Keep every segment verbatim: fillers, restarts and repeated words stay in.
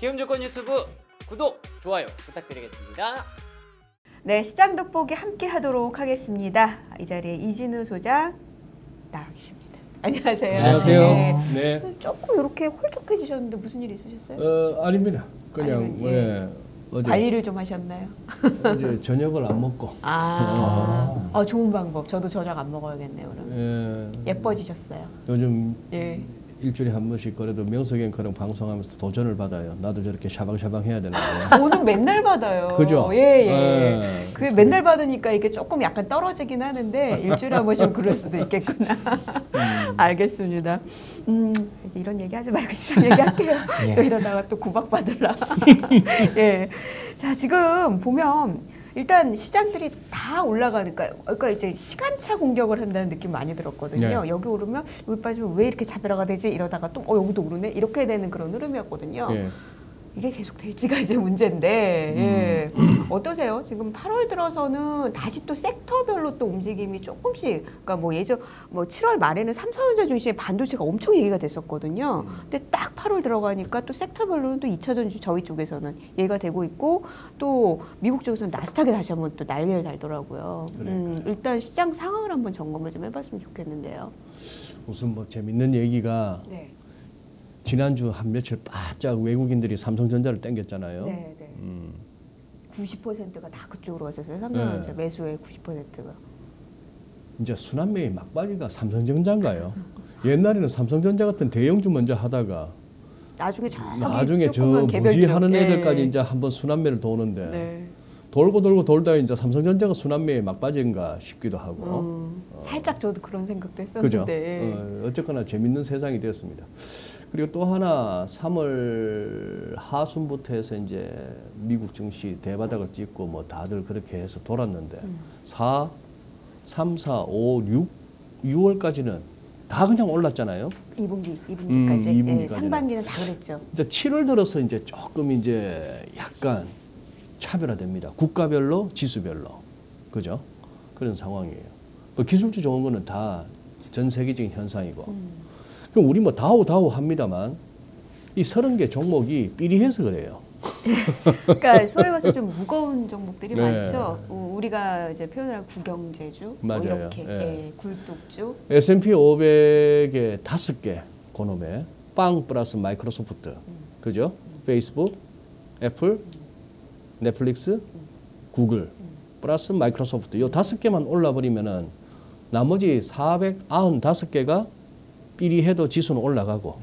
기움조건 유튜브 구독, 좋아요 부탁드리겠습니다. 네, 시장 돋보기 함께 하도록 하겠습니다. 이 자리에 이진우 소장 나와 계십니다. 안녕하세요. 안녕하세요. 네. 네. 조금 이렇게 홀쭉해지셨는데 무슨 일 있으셨어요? 어, 아닙니다. 그냥 아니면, 예. 예. 어제 관리를 좀 하셨나요? 어제 저녁을 안 먹고 아, 어, 좋은 방법. 저도 저녁 안 먹어야겠네요. 그럼. 예, 예뻐지셨어요. 요즘 예. 일주일에 한 번씩 그래도 명석앵커랑 방송하면서 도전을 받아요. 나도 저렇게 샤방샤방 해야 되는데. 저는 맨날 받아요. 그죠? 예, 예. 예. 그 맨날 받으니까 이게 조금 약간 떨어지긴 하는데 일주일에 한 번씩 그럴 수도 있겠구나. 음. 알겠습니다. 음, 이제 이런 얘기 하지 말고 시장 얘기할게요. 예. 또 이러다가 또 구박받으라. 예. 자, 지금 보면 일단 시장들이 다 올라가니까 그러니까 이제 시간차 공격을 한다는 느낌 많이 들었거든요. 네. 여기 오르면 여기 빠지면 왜 이렇게 차별화가 되지? 이러다가 또 어, 여기도 오르네? 이렇게 되는 그런 흐름이었거든요. 예. 이게 계속 될지가 이제 문제인데 예. 어떠세요? 지금 팔월 들어서는 다시 또 섹터별로 또 움직임이 조금씩 그러니까 뭐 예전 뭐 칠월 말에는 삼성전자 중심의 반도체가 엄청 얘기가 됐었거든요. 근데 딱 팔월 들어가니까 또 섹터별로는 또 이차전지 저희 쪽에서는 얘기가 되고 있고 또 미국 쪽에서는 나스닥에 다시 한번 또 날개를 달더라고요. 음, 일단 시장 상황을 한번 점검을 좀 해봤으면 좋겠는데요. 무슨 뭐 재밌는 얘기가 네. 지난주 한 며칠 바짝 외국인들이 삼성전자를 땡겼잖아요. 네, 네. 음. 구십 퍼센트가 다 그쪽으로 갔었어요. 삼성전자 네. 매수의 구십 퍼센트가. 이제 순환매의 막바지가 삼성전자인가요? 옛날에는 삼성전자 같은 대형주 먼저 하다가 나중에 저 나중에 저 조그만 무지 개별주. 하는 예. 애들까지 이제 한번 순환매를 도는데 네. 돌고 돌고 돌다 이제 삼성전자가 순환매의 막바지인가 싶기도 하고 음, 어. 살짝 저도 그런 생각도 그죠? 했었는데. 어, 어쨌거나 재밌는 세상이 되었습니다. 그리고 또 하나 삼월 하순부터 해서 이제 미국 증시 대바닥을 찍고 뭐 다들 그렇게 해서 돌았는데 음. 사, 삼, 사, 오, 육, 유월까지는 다 그냥 올랐잖아요. 이 분기, 이 분기까지. 음, 이 예, 분기까지는. 상반기는 다 그랬죠. 이제 칠월 들어서 이제 조금 이제 약간 차별화됩니다. 국가별로, 지수별로. 그죠? 그런 상황이에요. 그 기술주 좋은 거는 다 전 세계적인 현상이고. 음. 그럼 우리 뭐 다우 다우 합니다만 이 서른 개 종목이 삐리해서 그래요. 그러니까 소위 말해서 좀 무거운 종목들이 네. 많죠. 어, 우리가 이제 표현을 하면 구경제주, 뭐 맞아요. 이렇게 예. 예, 굴뚝주. 에스 앤 피 오백에 다섯 개 그놈에 빵 플러스 마이크로소프트, 음. 그죠? 페이스북, 애플, 넷플릭스, 구글 플러스 마이크로소프트 요 다섯 개만 올라버리면은 나머지 사백구십오 개가 삐리해도 지수는 올라가고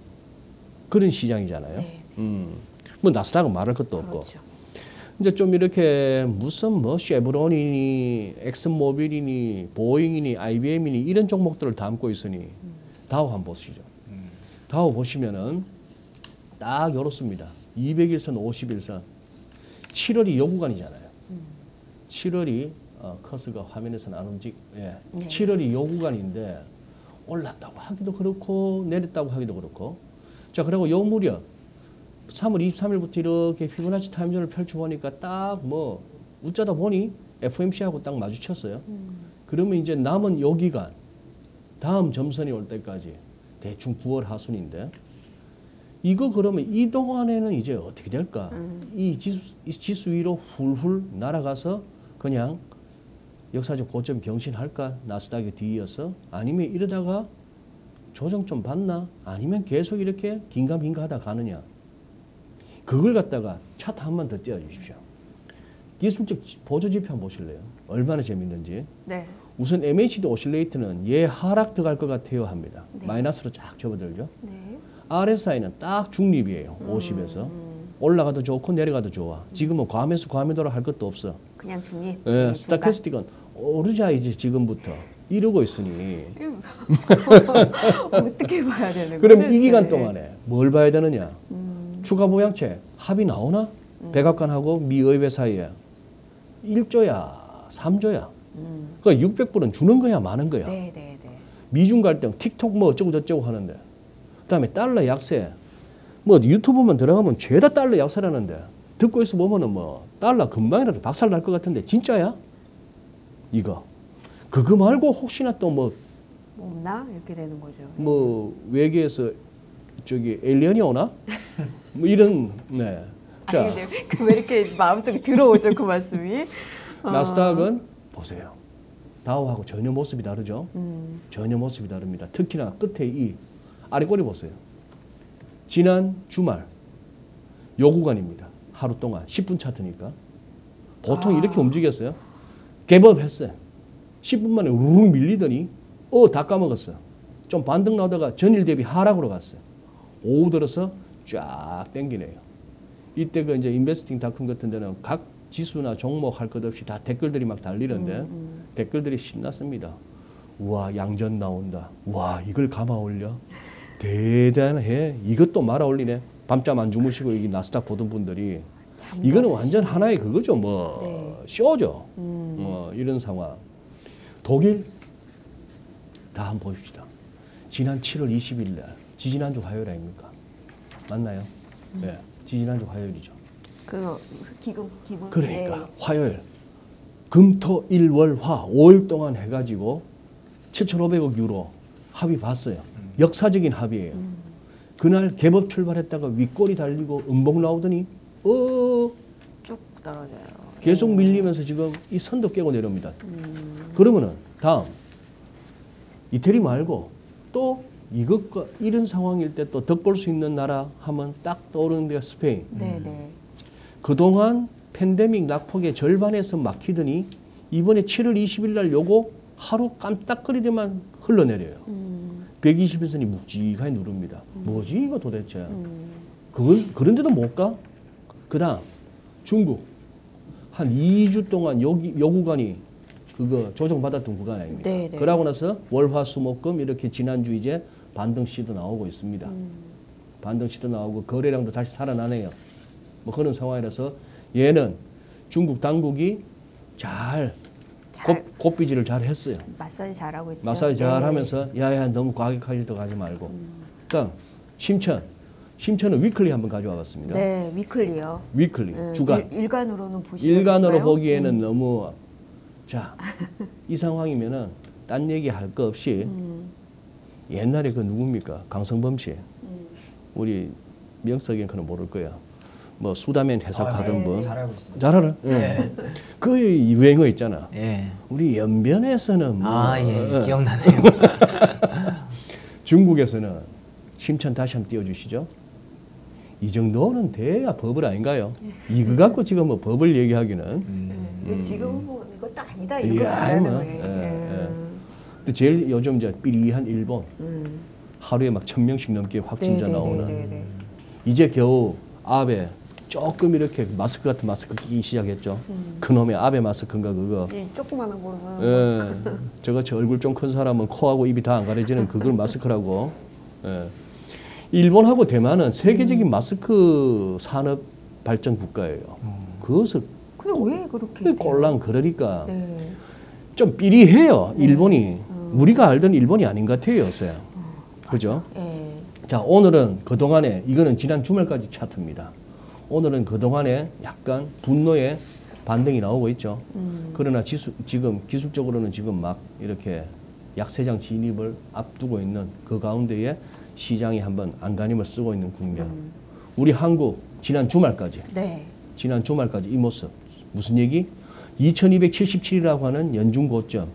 그런 시장이잖아요. 네. 음. 뭐 나스닥은 말할 것도 없고. 그렇죠. 이제 좀 이렇게 무슨 뭐 쉐브론이니 엑슨모빌이니 보잉이니 아이비엠이니 이런 종목들을 담고 있으니 음. 다우 한번 보시죠. 다우 보시면은 딱 이렇습니다. 이백 일선, 오십 일선. 칠월이 요 구간이잖아요. 음. 칠월이 어, 커스가 화면에서는 안 움직. 예. 네. 칠월이 요 구간인데 올랐다고 하기도 그렇고 내렸다고 하기도 그렇고. 자, 그리고 요 무렵 삼월 이십삼일부터 이렇게 피보나치 타임존을 펼쳐보니까 딱 뭐 웃자다 보니 에프 오 엠 씨하고 딱 마주쳤어요. 음. 그러면 이제 남은 요 기간 다음 점선이 올 때까지 대충 구월 하순인데 이거 그러면 이 동안에는 이제 어떻게 될까? 음. 이 지수, 이 지수 위로 훌훌 날아가서 그냥 역사적 고점 경신할까? 나스닥에 뒤이어서 아니면 이러다가 조정 좀 받나? 아니면 계속 이렇게 긴가민가 하다 가느냐? 그걸 갖다가 차트 한 번 더 띄워주십시오. 기술적 보조 지표 한번 보실래요? 얼마나 재밌는지. 네. 우선 엠 에이 씨 디 오실레이트는 얘 하락 들어갈 것 같아요 합니다. 네. 마이너스로 쫙 접어들죠. 네. 알 에스 아이는 딱 중립이에요. 음. 오십에서. 올라가도 좋고 내려가도 좋아. 지금은 과매수 과매도로 할 것도 없어. 그냥 중립. 예, 네, 스타캐스틱은 오르자 이제 지금부터 이러고 있으니 어떻게 봐야 되는 거예요? 그럼 이 기간 동안에 뭘 봐야 되느냐? 음. 추가 보양책 합의 나오나? 음. 백악관하고 미 의회 사이에 일조야, 삼조야. 음. 그러니까 육백 불은 주는 거야, 마는 거야. 네, 네, 네. 미중 갈등, 틱톡 뭐 어쩌고 저쩌고 하는데. 그다음에 달러 약세. 뭐 유튜브만 들어가면 죄다 달러 약세라는데 듣고 있어 보면은 뭐 달러 금방이라도 박살 날 것 같은데 진짜야? 이거. 그거 말고 혹시나 또 뭐 뭐 없나? 이렇게 되는 거죠. 뭐 외계에서 저기 에일리언이 오나? 뭐 이런 네. 자, 아니, 근데 그왜 이렇게 마음속에 들어오죠 그 말씀이? 어. 나스닥은 보세요. 다우하고 전혀 모습이 다르죠. 음. 전혀 모습이 다릅니다. 특히나 끝에 이 아래 꼬리 보세요. 지난 주말 요 구간입니다. 하루 동안 십 분 차트니까 보통 아. 이렇게 움직였어요. 갭업 했어요. 십 분 만에 우르르 밀리더니 어 다 까먹었어요. 좀 반등 나오다가 전일 대비 하락으로 갔어요. 오후 들어서 쫙 땡기네요. 이때 그 이제 인베스팅닷컴 같은 데는 각 지수나 종목 할 것 없이 다 댓글들이 막 달리는데 음, 음. 댓글들이 신났습니다. 우와 양전 나온다. 와 이걸 감아 올려. 대단해. 이것도 말아 올리네. 밤잠 안 주무시고 이 나스닥 보던 분들이 잠도 이거는 없으시네. 완전 하나의 그거죠. 뭐 네. 쇼죠. 음. 어, 이런 상황. 독일 다 한번 보십시다. 지난 칠월 이십일 날 지지난주 화요일 아닙니까? 맞나요? 음. 네. 지지난주 화요일이죠. 그 기금 기분. 그러니까 네. 화요일 금토일월화 오 일 동안 해가지고 칠천오백억 유로 합의 봤어요. 역사적인 합의예요. 음. 그날 갭업 출발했다가 윗골이 달리고 음봉 나오더니 어 쭉 떨어져요. 계속 네. 밀리면서 지금 이 선도 깨고 내려옵니다. 음. 그러면은 다음 이태리 말고 또 이것과 이런 상황일 때 또 덕볼 수 있는 나라 하면 딱 떠오르는 데가 스페인. 네네. 그동안 팬데믹 낙폭의 절반에서 막히더니 이번에 칠월 이십일 날 요거 하루 깜딱거리더만 흘러내려요. 음. 백이십 일선이 묵직하게 누릅니다. 뭐지 이거 도대체? 음. 그걸 그런데도 못 가? 그다음 중국 한 이 주 동안 여기 요 구간이 그거 조정받았던 구간 아닙니까? 네, 네. 그러고 나서 월화수목금 이렇게 지난주 이제 반등 시도 나오고 있습니다. 음. 반등 시도 나오고 거래량도 다시 살아나네요. 뭐 그런 상황이라서 얘는 중국 당국이 잘 잘 곱, 곱비질을 잘 했어요. 마사지 잘하고 있죠. 마사지 잘 네. 하면서 야야 너무 과격하지도 가지 말고. 음. 그다음 심천. 심천은 위클리 한번 가져와 봤습니다. 네, 위클리요. 위클리 네, 주간. 일, 일간으로는 보시면 일간으로 될까요? 보기에는 음. 너무 자 이 상황이면은 딴 얘기 할 거 없이 음. 옛날에 그 누굽니까 강성범 씨 음. 우리 명석이는 그는 모를 거야. 뭐 수다맨 해석하던 아, 네. 분. 잘 알고 있습니다. 잘 알아? 예. 네. 그 유행어 있잖아. 예. 우리 연변에서는 뭐 아, 예. 어, 기억나네요. 중국에서는 심천 다시 한번 띄워주시죠. 이 정도는 돼야 법을 아닌가요? 이거 갖고 지금 뭐 법을 얘기하기는. 음. 네, 지금은 뭐 이것도 아니다 예, 이거 아이, 말하는 뭐, 거예요. 예, 예. 근데 제일 요즘 이제 삐리한 일본 음. 하루에 막 천 명씩 넘게 확진자 네, 네, 나오는. 네, 네, 네. 이제 겨우 아베 조금 이렇게 마스크 같은 마스크 끼기 시작했죠. 음. 그놈의 아베 마스크인가 그거. 이 조그마한 거는 예, 저같이 얼굴 좀 큰 사람은 코하고 입이 다 안 가려지는 그걸 마스크라고. 예. 일본하고 대만은 세계적인 마스크 산업 발전 국가예요. 그것을 근데 왜 그렇게 돼요? 꼴랑 그러니까 네. 좀 삐리해요. 네. 일본이. 음. 우리가 알던 일본이 아닌 것 같아요, 요새. 그죠? 예. 자, 오늘은 그동안에, 이거는 지난 주말까지 차트입니다. 오늘은 그동안에 약간 분노의 반등이 나오고 있죠. 음. 그러나 지수, 지금 기술적으로는 지금 막 이렇게 약세장 진입을 앞두고 있는 그 가운데에 시장이 한번 안간힘을 쓰고 있는 국면. 음. 우리 한국 지난 주말까지, 네. 지난 주말까지 이 모습. 무슨 얘기? 이천이백칠십칠이라고 하는 연중 고점을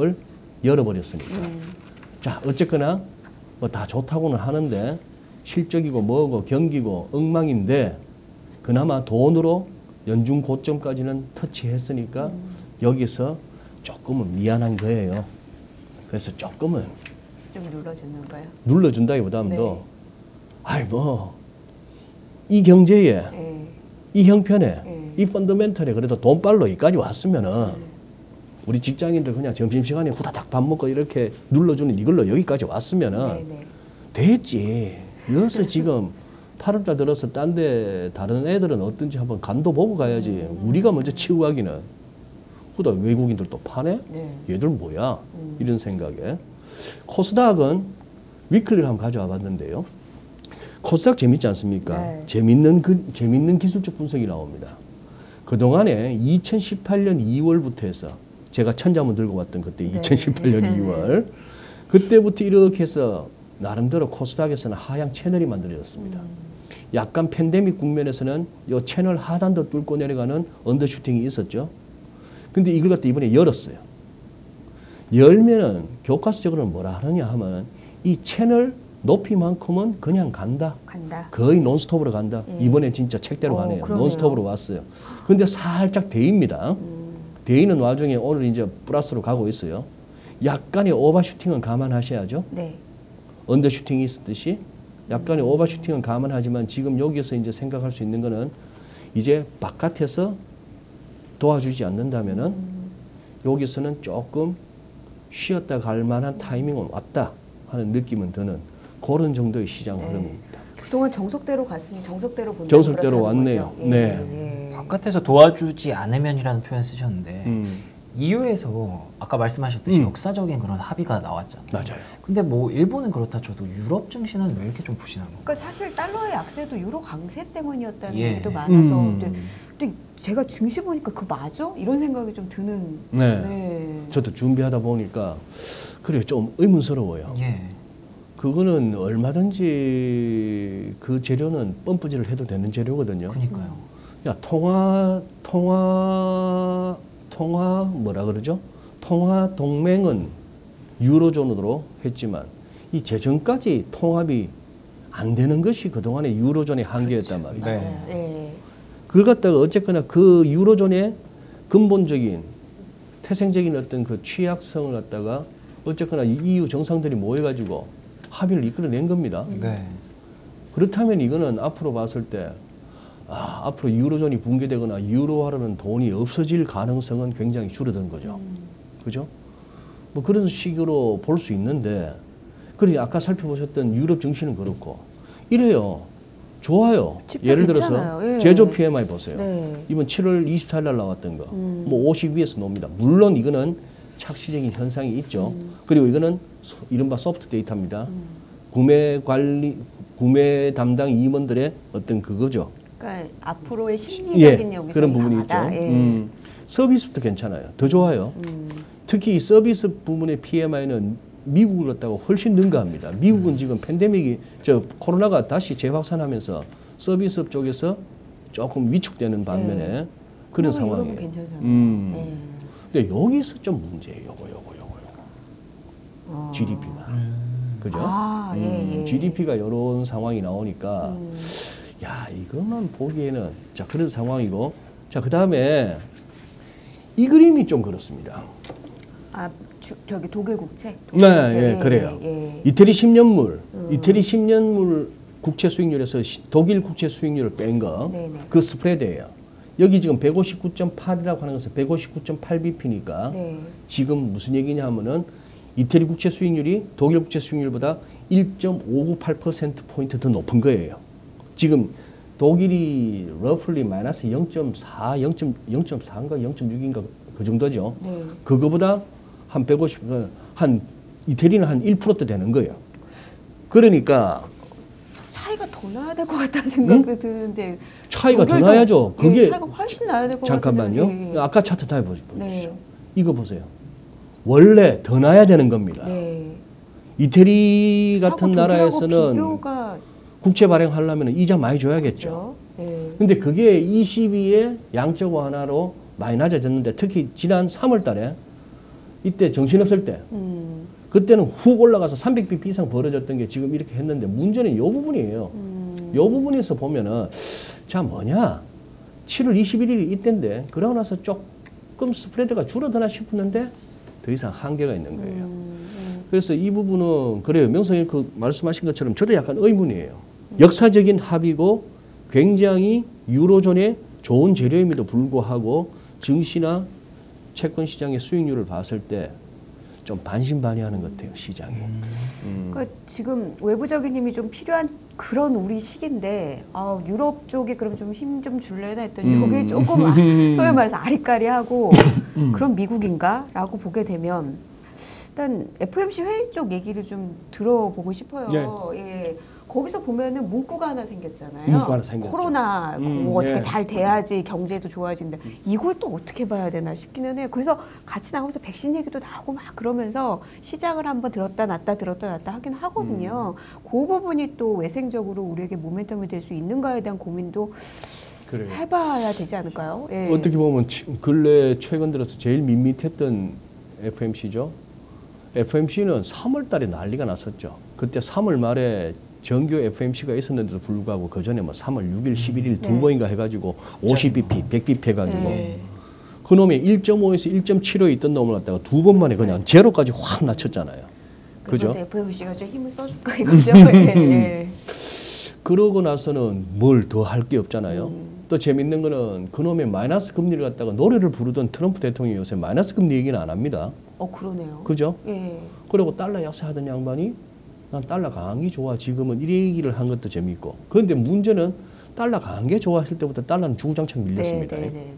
열어버렸으니까. 음. 자, 어쨌거나 뭐 다 좋다고는 하는데 실적이고 뭐고 경기고 엉망인데 그나마 돈으로 연중 고점까지는 터치했으니까 음. 여기서 조금은 미안한 거예요. 그래서 조금은 좀 눌러주는 거예요. 눌러준다기보다도 네. 아이 뭐 이 경제에 예. 이 형편에 예. 이 펀더멘털에 그래도 돈빨로 여기까지 왔으면은 네. 우리 직장인들 그냥 점심시간에 후다닥 밥 먹고 이렇게 눌러주는 이걸로 여기까지 왔으면은 네, 네. 됐지. 여기서 지금 팔월달 들어서 딴 데 다른 애들은 어떤지 한번 간도 보고 가야지. 음. 우리가 먼저 치고 가기는. 후다 외국인들 또 파네? 네. 얘들 뭐야? 음. 이런 생각에. 코스닥은 위클리를 한번 가져와 봤는데요. 코스닥 재밌지 않습니까? 네. 재밌는, 그, 재밌는 기술적 분석이 나옵니다. 그동안에 이천십팔 년 이월부터 해서 제가 천자문 들고 왔던 그때 네. 이천십팔 년 이월 그때부터 이렇게 해서 나름대로 코스닥에서는 하향 채널이 만들어졌습니다. 음. 약간 팬데믹 국면에서는 요 채널 하단도 뚫고 내려가는 언더슈팅이 있었죠. 근데 이걸 갖다 이번에 열었어요. 열면은 교과서적으로는 뭐라 하느냐 하면 이 채널 높이만큼은 그냥 간다. 간다. 거의 논스톱으로 간다. 예. 이번에 진짜 책대로 어, 가네요. 그러네요. 논스톱으로 왔어요. 근데 살짝 데입니다. 음. 데이는 와중에 오늘 이제 플러스로 가고 있어요. 약간의 오버슈팅은 감안하셔야죠. 네. 언더슈팅이 있었듯이 약간의 오버슈팅은 감안하지만 지금 여기서 이제 생각할 수 있는 거는 이제 바깥에서 도와주지 않는다면은 음. 여기서는 조금 쉬었다 갈 만한 타이밍은 왔다 하는 느낌은 드는 그런 정도의 시장 네. 흐름입니다. 그동안 정석대로 갔으니 정석대로 본다. 정석대로 왔네요. 예, 네. 예. 바깥에서 도와주지 않으면이라는 표현 쓰셨는데 음, 이유에서 아까 말씀하셨듯이 음. 역사적인 그런 합의가 나왔잖아요. 맞아요. 근데 뭐 일본은 그렇다 쳐도 유럽 증시는 왜 이렇게 좀 부진한 건가요? 그러니까 사실 달러의 약세도 유로 강세 때문이었다는 예. 얘기도 많아서 음. 근데, 근데 제가 증시 보니까 그 맞아? 이런 생각이 좀 드는. 네. 네. 저도 준비하다 보니까 그래 좀 의문스러워요. 예. 그거는 얼마든지 그 재료는 펌프질을 해도 되는 재료거든요. 그러니까요. 야 통화 통화 통화 뭐라 그러죠? 통화 동맹은 유로존으로 했지만 이 재정까지 통합이 안 되는 것이 그동안의 유로존의 한계였단 말이죠. 네. 맞아요. 네. 그걸 갖다가 어쨌거나 그 유로존의 근본적인 태생적인 어떤 그 취약성을 갖다가 어쨌거나 이유 정상들이 모여가지고 합의를 이끌어낸 겁니다. 네. 그렇다면 이거는 앞으로 봤을 때 아, 앞으로 유로존이 붕괴되거나 유로화라는 돈이 없어질 가능성은 굉장히 줄어든 거죠. 음. 그죠? 뭐 그런 식으로 볼 수 있는데, 그러니 아까 살펴보셨던 유럽 증시는 그렇고 이래요. 좋아요. 지표 예를 괜찮아요. 들어서 예. 제조 피엠아이 보세요. 네. 이번 칠월 이십사일 날 나왔던 거, 음. 뭐 오십 위에서 놉니다. 물론 이거는 착시적인 현상이 있죠. 음. 그리고 이거는 소- 이른바 소프트 데이터입니다. 음. 구매 관리, 구매 담당 임원들의 어떤 그거죠. 그러니까 앞으로의 심리적인 여기서 그런 부분이 있죠. 강하다. 예. 음, 서비스도 괜찮아요. 더 좋아요. 음. 특히 이 서비스 부분의 피엠아이는 미국을 갖다가 훨씬 능가합니다. 미국은 지금 팬데믹이 저 코로나가 다시 재확산하면서 서비스 쪽에서 조금 위축되는 반면에 네. 그런 그러면 상황이에요. 유럽은 괜찮잖아요. 음. 예. 근데 여기서 좀 문제예요. 요거 요거 요거 요거. 어. 지디피가. 음. 그죠? 아, 예, 예. 지디피가 이런 상황이 나오니까 음. 야, 이것만 보기에는 자, 그런 상황이고. 자, 그다음에 이 그림이 좀 그렇습니다. 아, 주, 저기 독일 국채. 네, 예, 그래요. 예. 이태리 십 년물, 음. 이태리 십 년물 국채 수익률에서 시- 독일 국채 수익률을 뺀 거, 네네. 그 스프레드예요. 여기 지금 백오십구 점 팔이라고 하는 것은 백오십구 점 팔 비피니까 네. 지금 무슨 얘기냐 하면은 이태리 국채 수익률이 독일 국채 수익률보다 일 점 오구팔 퍼센트 포인트 더 높은 거예요. 지금 독일이 러플리 마이너스 영 점 사, 영 점 사인가 영 점 육인가 그 정도죠. 네. 그거보다 한 백오십, 어, 한 이태리는 한 일 퍼센트도 되는 거예요. 그러니까 차이가 더 나야 될 것 같다는 생각도 드는데. 차이가 더 독일도- 나야죠. 예, 그게 차이가 훨씬 나야 될 것 잠깐만요. 같은데. 예. 아까 차트 다 보십시오. 네. 이거 보세요. 원래 더 나야 되는 겁니다. 네. 이태리 같은 하고 나라에서는 비교가 국채 발행하려면 이자 많이 줘야겠죠. 그렇죠. 네. 근데 그게 이십이의 양적 완화로 많이 낮아졌는데 특히 지난 삼월 달에 이때 정신없을 때 음. 그때는 훅 올라가서 삼백 비피 이상 벌어졌던 게 지금 이렇게 했는데 문제는 이 부분이에요. 음. 이 부분에서 보면은 자 뭐냐 칠월 이십일일이 이때인데 그러고 나서 조금 스프레드가 줄어드나 싶었는데 더 이상 한계가 있는 거예요. 음. 그래서 이 부분은 그래요. 명성님 그 말씀하신 것처럼 저도 약간 의문이에요. 역사적인 합의고 굉장히 유로존의 좋은 재료임에도 불구하고 증시나 채권 시장의 수익률을 봤을 때 좀 반신반의하는 것 같아요. 시장이. 음. 그러니까 지금 외부적인 힘이 좀 필요한 그런 우리 시기인데 아, 유럽 쪽에 그럼 좀 힘 좀 줄래나 했더니 음. 여기 조금 아, 소위 말해서 아리까리하고 음. 그런 미국인가라고 보게 되면 일단 에프오엠씨 회의 쪽 얘기를 좀 들어보고 싶어요. 네. 예. 거기서 보면은 문구가 하나 생겼잖아요. 문구가 하나 생겼죠. 코로나 음, 뭐 어떻게 예. 잘 돼야지 경제도 좋아진다. 이걸 또 어떻게 봐야 되나 싶기는 해요. 그래서 같이 나오면서 백신 얘기도 나오고 막 그러면서 시장을 한번 들었다 놨다 들었다 놨다 하긴 하거든요. 음. 그 부분이 또 외생적으로 우리에게 모멘텀이 될 수 있는가에 대한 고민도 그래요. 해봐야 되지 않을까요? 예. 어떻게 보면 치- 근래 최근 들어서 제일 밋밋했던 에프엠씨죠. 에프엠씨는 삼월 달에 난리가 났었죠. 그때 삼월 말에 정규 에프엠씨가 있었는데도 불구하고 그 전에 뭐 삼월 육일, 십일일 두 네. 번인가 해가지고 오십 비피, 백 비피 해가지고 네. 그 놈이 일 점 오에서 일 점 칠오에 있던 놈을 갖다가 두 번 만에 그냥 제로까지 확 낮췄잖아요. 그죠? 에프엠씨가 좀 힘을 써줄까 이거죠. 예, 예. 그러고 나서는 뭘 더 할 게 없잖아요. 음. 또 재밌는 거는 그놈의 마이너스 금리를 갖다가 노래를 부르던 트럼프 대통령이 요새 마이너스 금리 얘기는 안 합니다. 어 그러네요. 그죠? 예. 그리고 달러 약세하던 양반이 난 달러 강한 게 좋아. 지금은 이 얘기를 한 것도 재밌고. 그런데 문제는 달러 강한 게 좋았을 때부터 달러는 주구장창 밀렸습니다. 네, 네, 네, 네.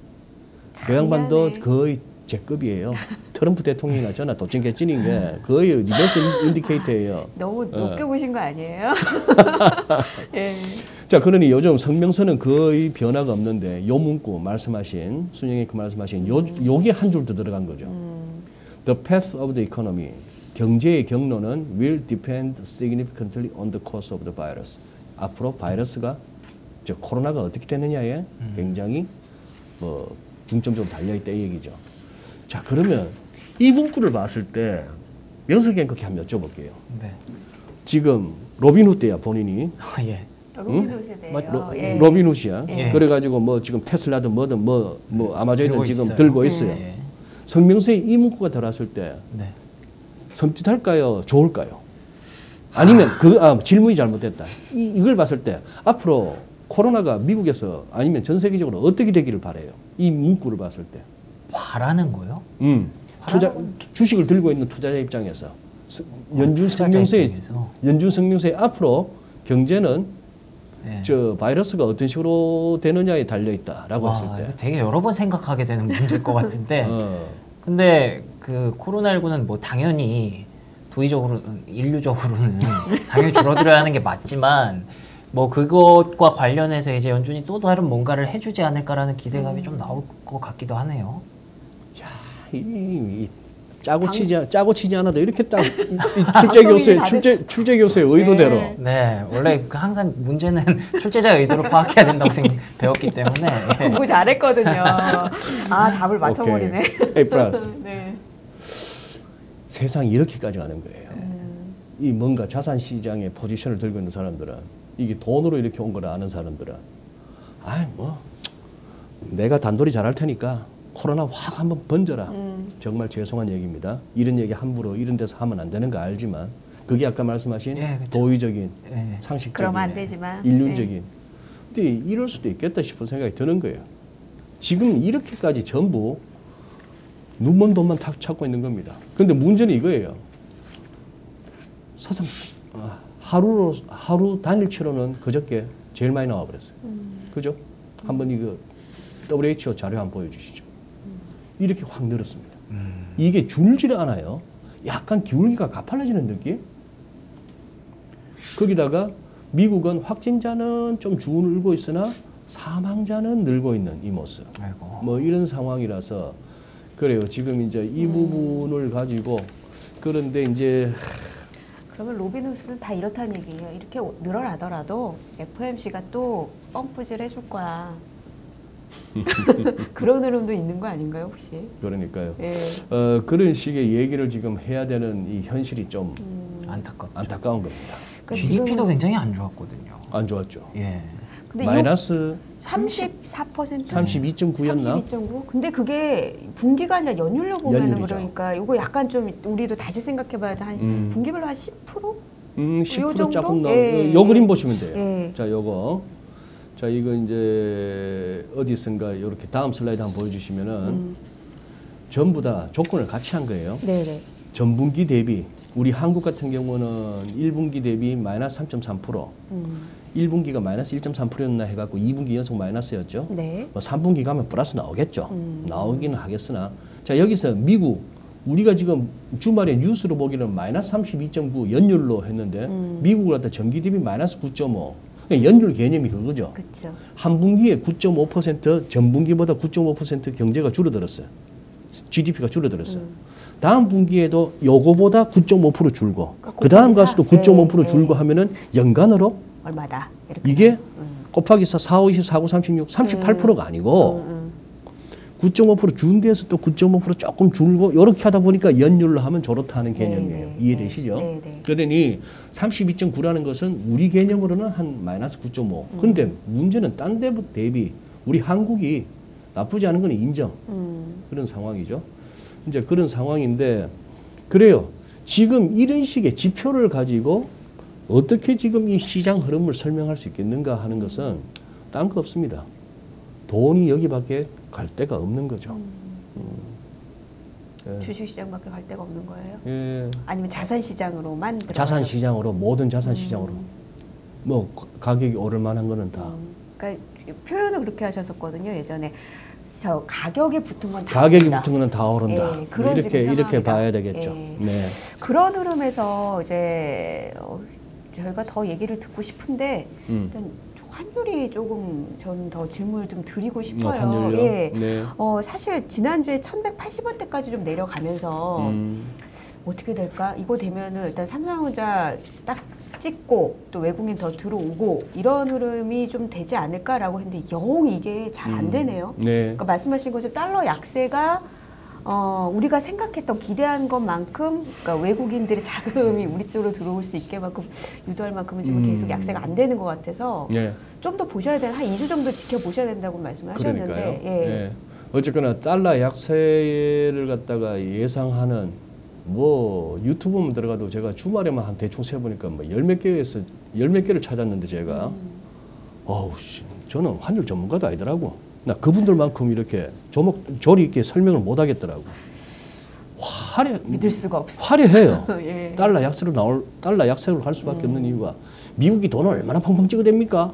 그 양반도 미안해. 거의 제 급이에요. 트럼프 대통령이나 저나 도찐 개찐인 게 거의 리버스 인디케이터예요. 너무 높게 어. 보신 거 아니에요? 예. 자, 그러니 요즘 성명서는 거의 변화가 없는데 요 문구 말씀하신 순영이 그 말씀하신 요 요게 한 줄 더 들어간 거죠. 음, The path of the economy. 경제의 경로는 will depend significantly on the course of the virus. 앞으로 바이러스가 저 코로나가 어떻게 되느냐에 음. 굉장히 뭐 중점적으로 달려 있다 이 얘기죠. 자, 그러면 이 문구를 봤을 때 명석이한테 그렇게 한번 여쭤볼게요. 네. 지금 로빈후드야 본인이. 아, 예. 로빈후 세대예요. 맞- 로, 예. 로빈후드야. 예. 그래가지고 뭐 지금 테슬라든 뭐든 뭐, 뭐 아마존이든 들고 지금 있어요. 들고 있어요. 예. 성명서에 이 문구가 들어왔을 때 네. 섬찟할까요? 좋을까요? 아니면 그 아, 질문이 잘못됐다. 이, 이걸 봤을 때 앞으로 코로나가 미국에서 아니면 전 세계적으로 어떻게 되기를 바래요? 이 문구를 봤을 때. 바라는 거요? 음. 투자 바라는 주식을 들고 있는 투자자 입장에서 스- 연준 아, 투자자 성명서에 입장에서. 연준 성명서에 앞으로 경제는 예. 저 바이러스가 어떤 식으로 되느냐에 달려 있다라고 와, 했을 때. 이거 되게 여러 번 생각하게 되는 문제일 것 같은데. 어. 근데 그 코로나십구는 뭐 당연히 도의적으로 인류적으로는 당연히 줄어들어야 하는 게 맞지만 뭐 그것과 관련해서 이제 연준이 또 다른 뭔가를 해주지 않을까라는 기대감이 음. 좀 나올 것 같기도 하네요. 야, 이, 이 짜고 방- 치지 않- 짜고 치지 않아도 이렇게 딱 이- 이 출제 교수의 다들- 출제 출제 교수의 의도대로. 네. 네, 원래 그 항상 문제는 출제자 의도를 파악해야 된다고 생각, 배웠기 때문에. 예. 공부 잘했거든요. 아 답을 맞춰버리네. 오케이. A 플러스. 네. 세상이 이렇게까지 가는 거예요. 음, 이 뭔가 자산 시장의 포지션을 들고 있는 사람들은 이게 돈으로 이렇게 온 걸 아는 사람들은 아이 뭐 내가 단돌이 잘할 테니까 코로나 확 한번 번져라. 음. 정말 죄송한 얘기입니다. 이런 얘기 함부로 이런 데서 하면 안 되는 거 알지만 그게 아까 말씀하신 예, 그쵸. 도의적인 예. 상식적인 그러면 안 되지만. 인륜적인 근데 이럴 수도 있겠다 싶은 생각이 드는 거예요. 지금 이렇게까지 전부 눈먼 돈만 탁 찾고 있는 겁니다. 근데 문제는 이거예요. 사상 아, 하루로 하루 단일치로는 그저께 제일 많이 나와 버렸어요. 음. 그죠? 한번 이거 더블유에이치오 자료 한번 보여주시죠. 이렇게 확 늘었습니다. 음. 이게 줄지를 않아요. 약간 기울기가 가팔라지는 느낌? 거기다가 미국은 확진자는 좀 줄고 있으나 사망자는 늘고 있는 이 모습. 아이고. 뭐 이런 상황이라서 그래요. 지금 이제 이 부분을 가지고 그런데 이제 그러면 로빈후드는 다 이렇다는 얘기예요. 이렇게 늘어나더라도 에프엠씨가 또 펌프질 해줄 거야. 그런 흐름도 있는 거 아닌가요, 혹시? 그러니까요. 예. 어, 그런 식의 얘기를 지금 해야 되는 이 현실이 좀 음. 안타깝죠. 안타까운 겁니다. 그러니까 지디피도 지금은- 굉장히 안 좋았거든요. 안 좋았죠. 예. 근데 마이너스 삼십사 퍼센트? 삼십이 점 구였나? 삼십이 점 구? 근데 그게 분기가 아니라 연율로 보면은 연율이죠. 그러니까 이거 약간 좀 우리도 다시 생각해봐야 돼. 한 음. 분기별로 한 십 퍼센트? 음, 십 퍼센트 정도? 조금 더. 예, 요 예. 그림 보시면 돼요. 예. 자, 요거. 자, 이거 이제 어디선가 이렇게 다음 슬라이드 한번 보여주시면은 음. 전부 다 조건을 같이 한 거예요. 네네. 전분기 대비 우리 한국 같은 경우는 일 분기 대비 마이너스 삼 점 삼 퍼센트, 음. 일 분기가 마이너스 일 점 삼 퍼센트였나 해갖고 이 분기 연속 마이너스였죠. 네. 뭐 삼 분기 가면 플러스 나오겠죠. 음. 나오기는 하겠으나 자 여기서 미국 우리가 지금 주말에 뉴스로 보기는 마이너스 삼십이 점 구 연율로 했는데 음. 미국을 갖다 전기 대비 마이너스 구 점 오. 그러니까 연율 개념이 그거죠. 그렇죠. 한 분기에 구 점 오 퍼센트, 전분기보다 구 점 오 퍼센트 경제가 줄어들었어요. 지디피가 줄어들었어요. 음. 다음 분기에도 요거보다 구 점 오 퍼센트 줄고 그러니까 그 다음 곱하기 가수도 사. 구 점 오 퍼센트 네, 줄고 네. 하면은 연간으로 얼마다 이렇게. 이게 음. 곱하기 사, 사, 오, 이십, 사, 구, 삼십육, 삼십팔 퍼센트가 아니고 음, 음. 구 점 오 퍼센트 준 데에서 또 구 점 오 퍼센트 조금 줄고 이렇게 하다 보니까 연율로 하면 저렇다는 개념이에요. 네, 네, 이해되시죠? 네, 네. 그러니 삼십이 점 구라는 것은 우리 개념으로는 한 마이너스 구 점 오. 음. 근데 문제는 딴 데 대비 우리 한국이 나쁘지 않은 건 인정. 음. 그런 상황이죠. 이제 그런 상황인데 그래요. 지금 이런 식의 지표를 가지고 어떻게 지금 이 시장 흐름을 설명할 수 있겠는가 하는 것은 딴 거 없습니다. 돈이 여기밖에 갈 데가 없는 거죠. 음. 음. 예. 주식시장밖에 갈 데가 없는 거예요? 예. 아니면 자산시장으로만 들어가서- 자산 시장으로 모든 자산 시장으로 음. 뭐 가격이 오를 만한 거는 다 음. 그러니까 표현을 그렇게 하셨었거든요. 예전에 저 가격에 붙은 건 다 가격이 오른다. 붙은 거는 다 오른다. 예, 뭐 그런 이렇게 지금 이렇게 상황이다. 봐야 되겠죠. 예. 네. 그런 흐름에서 이제 어, 저희가 더 얘기를 듣고 싶은데 음. 일단 환율이 조금 전 더 질문을 좀 드리고 싶어요. 어, 환율요? 예. 네. 어, 사실 지난주에 천백팔십 원대까지 좀 내려가면서 음. 어떻게 될까? 이거 되면은 일단 삼성전자 딱 찍고 또 외국인 더 들어오고 이런 흐름이 좀 되지 않을까라고 했는데 영 이게 잘 안 음. 되네요. 네. 그러니까 말씀하신 것처럼 달러 약세가 어, 우리가 생각했던 기대한 것만큼 그러니까 외국인들의 자금이 우리 쪽으로 들어올 수 있게만큼 유도할 만큼은 지금 음. 계속 약세가 안 되는 것 같아서 네. 좀 더 보셔야 되는 한 이 주 정도 지켜보셔야 된다고 말씀을 하셨는데 그러니까요. 예. 예. 어쨌거나 달러 약세를 갖다가 예상하는 뭐 유튜브만 들어가도 제가 주말에만 한 대충 세보니까 뭐 열 몇 개에서 열 몇 개를 찾았는데 제가 음. 어우 씨, 저는 환율 전문가도 아니더라고. 나 그분들만큼 이렇게 조목 조리 있게 설명을 못 하겠더라고. 화려 믿을 수가 없어. 화려해요. 예. 달러 약세로 나올 달러 약세로 갈 수밖에 음. 없는 이유가 미국이 돈을 얼마나 펑펑 찍어댑니까?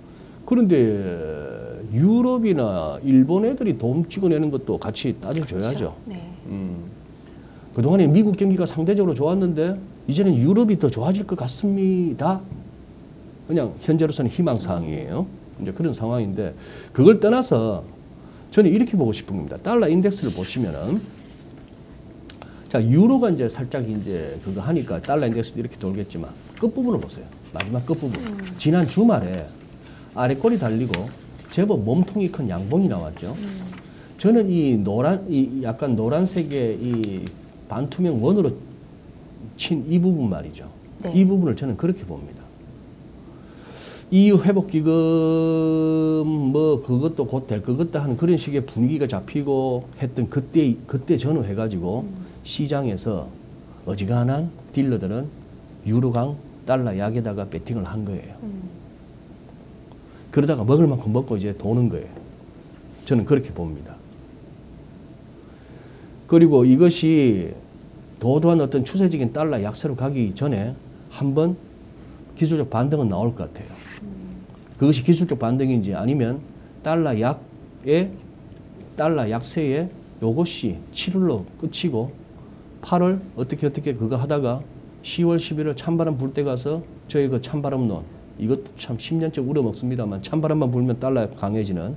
그런데 유럽이나 일본 애들이 돈 찍어내는 것도 같이 따져줘야죠. 그렇죠. 네. 음. 그동안에 미국 경기가 상대적으로 좋았는데 이제는 유럽이 더 좋아질 것 같습니다. 그냥 현재로서는 희망사항이에요. 이제 그런 상황인데 그걸 떠나서 저는 이렇게 보고 싶은 겁니다. 달러 인덱스를 보시면은 자 유로가 이제 살짝 이제 그거 하니까 달러 인덱스도 이렇게 돌겠지만 끝부분을 보세요. 마지막 끝부분. 음. 지난 주말에 아래 꼬리 달리고 제법 몸통이 큰 양봉이 나왔죠. 음. 저는 이 노란 이 약간 노란색의 이 반투명 원으로 친 이 부분 말이죠. 네. 이 부분을 저는 그렇게 봅니다. 이유 회복 기금 뭐 그것도 곧 될 것 같다 하는 그런 식의 분위기가 잡히고 했던 그때 그때 전후해 가지고 음. 시장에서 어지간한 딜러들은 유로강 달러 약에다가 배팅을 한 거예요. 음. 그러다가 먹을 만큼 먹고 이제 도는 거예요. 저는 그렇게 봅니다. 그리고 이것이 도도한 어떤 추세적인 달러 약세로 가기 전에 한번 기술적 반등은 나올 것 같아요. 그것이 기술적 반등인지 아니면 달러 약의 달러 약세에 요것이 칠월로 끝이고 팔월 어떻게 어떻게 그거 하다가 시월, 십일월 찬바람 불 때 가서 저희 그 찬바람론 이것도 참 십 년째 우려먹습니다만 찬바람만 불면 달러가 강해지는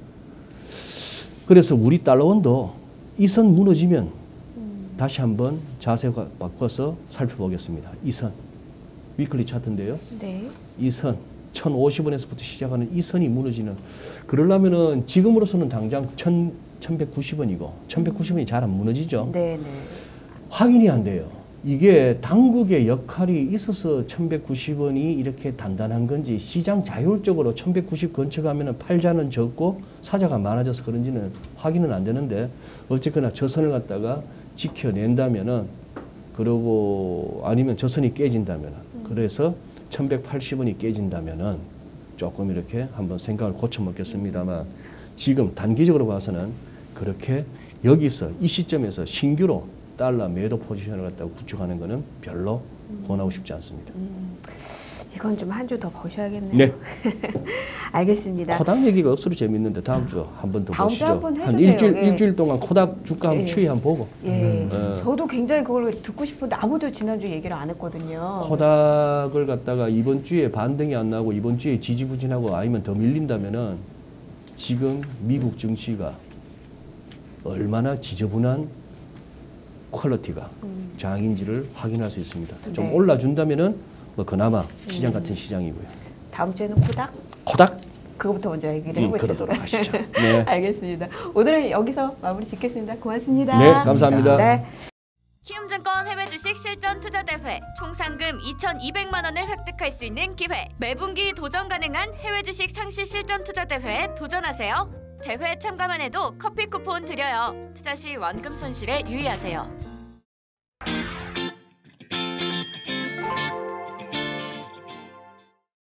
그래서 우리 달러원도 이 선 무너지면 음. 다시 한번 자세 바꿔서 살펴보겠습니다. 이 선 위클리 차트인데요. 네. 이 선 천오십 원에서부터 시작하는 이 선이 무너지는 그러려면은 지금으로서는 당장 천, 천백구십 원이고 천백구십 원이 잘 안 무너지죠. 네, 네. 확인이 안 돼요. 이게 당국의 역할이 있어서 천백구십 원이 이렇게 단단한 건지 시장 자율적으로 천백구십 근처 가면은 팔자는 적고 사자가 많아져서 그런지는 확인은 안 되는데 어쨌거나 저 선을 갖다가 지켜낸다면은 그러고 아니면 저 선이 깨진다면은 그래서 천백팔십 원이 깨진다면은 조금 이렇게 한번 생각을 고쳐 먹겠습니다만 지금 단기적으로 봐서는 그렇게 여기서 이 시점에서 신규로 달러 매도 포지션을 갖다가 구축하는 거는 별로 권하고 싶지 않습니다. 음. 이건 좀 한 주 더 보셔야겠네요. 네. 알겠습니다. 코닥 얘기가 억수로 재밌는데 다음 주 한 번 더 다음 주에 보시죠. 한번 한 해주세요. 일주일 예. 일주일 동안 코닥 주가 한번 예. 추이 한번 보고. 예, 음. 저도 굉장히 그걸 듣고 싶은데 아무도 지난주 얘기를 안 했거든요. 코닥을 갖다가 이번 주에 반등이 안 나고 이번 주에 지지부진하고 아니면 더 밀린다면은 지금 미국 증시가 얼마나 지저분한 퀄리티가 음. 장인지를 확인할 수 있습니다. 좀 네. 올라준다면은 뭐 그나마 시장 음. 같은 시장이고요. 다음 주에는 코닥 코닥 그거부터 먼저 얘기를 음, 해보죠. 그러도록 하시죠. 네, 알겠습니다. 오늘은 여기서 마무리 짓겠습니다. 고맙습니다. 네, 감사합니다. 네. 키움증권 해외 주식 실전 투자 대회 총 상금 이천이백만 원을 획득할 수 있는 기회. 매분기 도전 가능한 해외 주식 상시 실전 투자 대회에 도전하세요. 대회 참가만 해도 커피 쿠폰 드려요. 투자 시 원금 손실에 유의하세요.